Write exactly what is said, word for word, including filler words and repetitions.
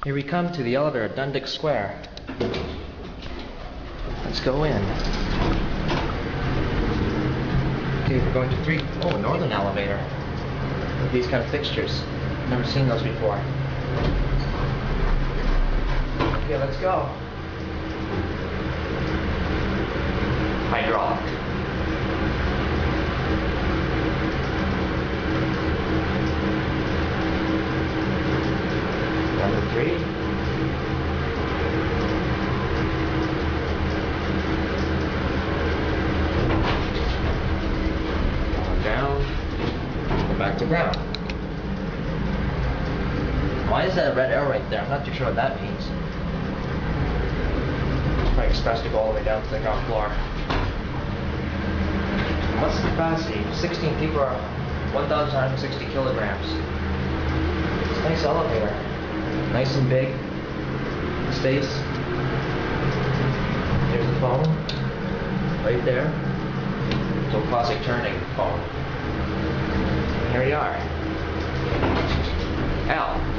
Here we come to the elevator at Dundick Square. Let's go in. Okay, we're going to three. Oh, a northern elevator. With these kind of fixtures. Never seen those before. Okay, let's go. Hydraulic. Number three. Down. Go back to ground. Why is that a red arrow right there? I'm not too sure what that means. It's probably expressed to go all the way down to the ground floor. What's the capacity? sixteen people are one thousand one hundred sixty kilograms. It's a nice elevator. Nice and big. Space. There's the phone. Right there. So classic turning phone. Here we are. L.